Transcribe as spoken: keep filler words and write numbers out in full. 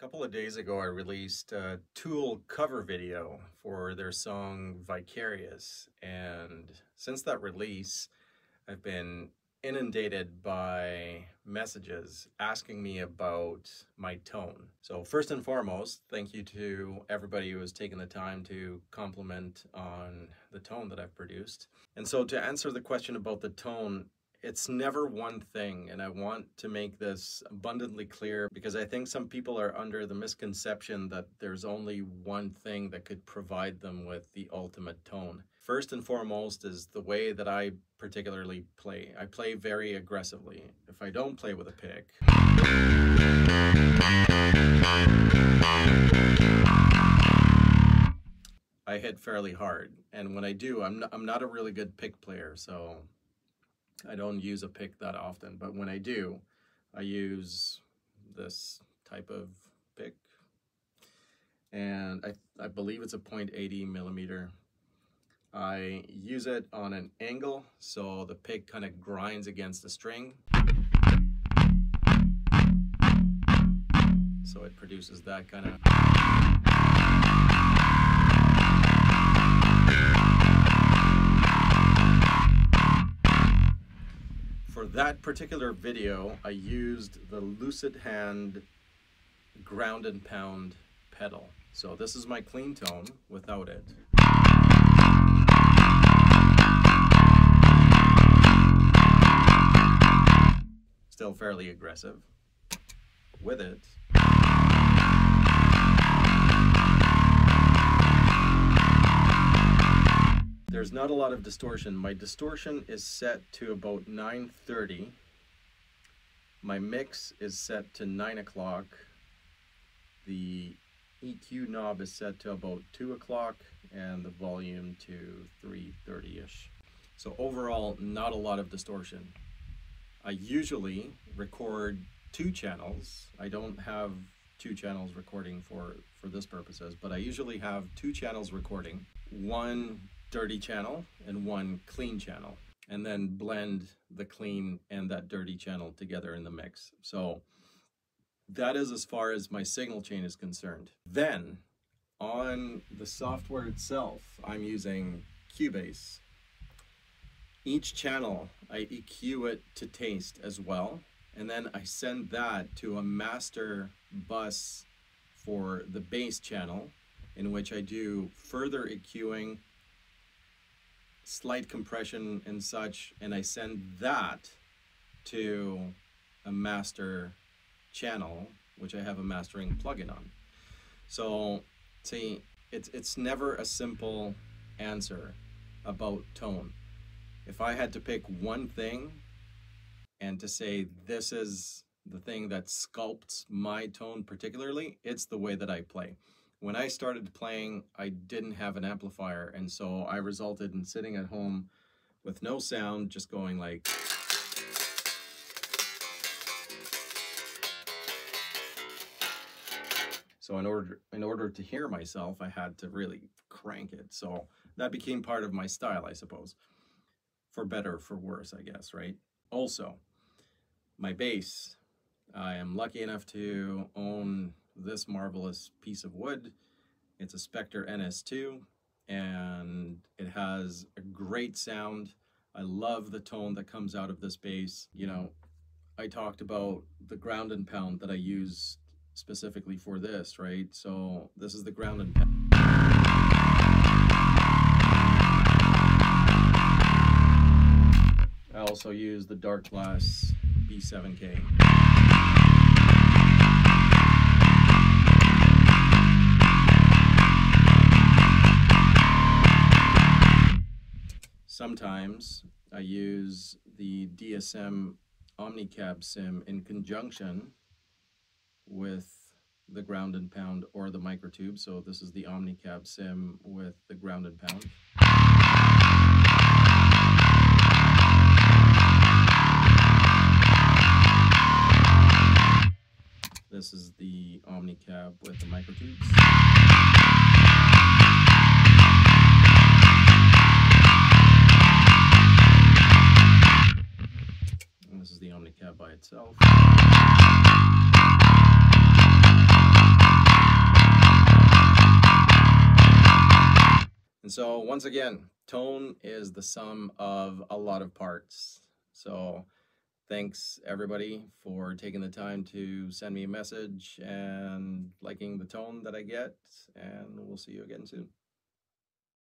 couple of days ago, I released a Tool cover video for their song Vicarious. And since that release, I've been inundated by messages asking me about my tone. So first and foremost, thank you to everybody who has taken the time to compliment on the tone that I've produced. And so to answer the question about the tone, it's never one thing, and I want to make this abundantly clear because I think some people are under the misconception that there's only one thing that could provide them with the ultimate tone. First and foremost is the way that I particularly play. I play very aggressively. If I don't play with a pick, I hit fairly hard, and when I do, I'm not, I'm not a really good pick player, so I don't use a pick that often, but when I do, I use this type of pick, and I, I believe it's a point eight zero millimeter. I use it on an angle, so the pick kind of grinds against the string. So it produces that kind of... For that particular video, I used the Lucid Hand ground and pound pedal. So this is my clean tone without it. Still fairly aggressive. With it, there's not a lot of distortion. My distortion is set to about nine thirty. My mix is set to nine o'clock. The E Q knob is set to about two o'clock and the volume to three thirty-ish. So overall, not a lot of distortion. I usually record two channels. I don't have two channels recording for, for this purposes, but I usually have two channels recording. One dirty channel and one clean channel, and then blend the clean and that dirty channel together in the mix. So that is as far as my signal chain is concerned. Then on the software itself, I'm using Cubase. Each channel, I E Q it to taste as well, and then I send that to a master bus for the bass channel, in which I do further EQing, slight compression and such, and I send that to a master channel, which I have a mastering plugin on. So see, it's it's never a simple answer about tone. If I had to pick one thing and to say this is the thing that sculpts my tone particularly, it's the way that I play. When I started playing, I didn't have an amplifier, and so I resulted in sitting at home with no sound, just going like... So in order, in order to hear myself, I had to really crank it. So that became part of my style, I suppose. For better, for worse, I guess, right? Also, my bass. I am lucky enough to own this marvelous piece of wood. It's a Spectre N S two, and it has a great sound. I love the tone that comes out of this bass. You know, I talked about the ground and pound that I use specifically for this, right? So this is the ground and pound. I also use the Darkglass B seven K. Sometimes I use the D S M Omnicab Sim in conjunction with the ground and pound or the microtube. So this is the Omnicab Sim with the ground and pound. This is the Omnicab with the microtubes. And this is the Omnicab by itself. And so once again, tone is the sum of a lot of parts. So thanks everybody for taking the time to send me a message and liking the tone that I get, and we'll see you again soon.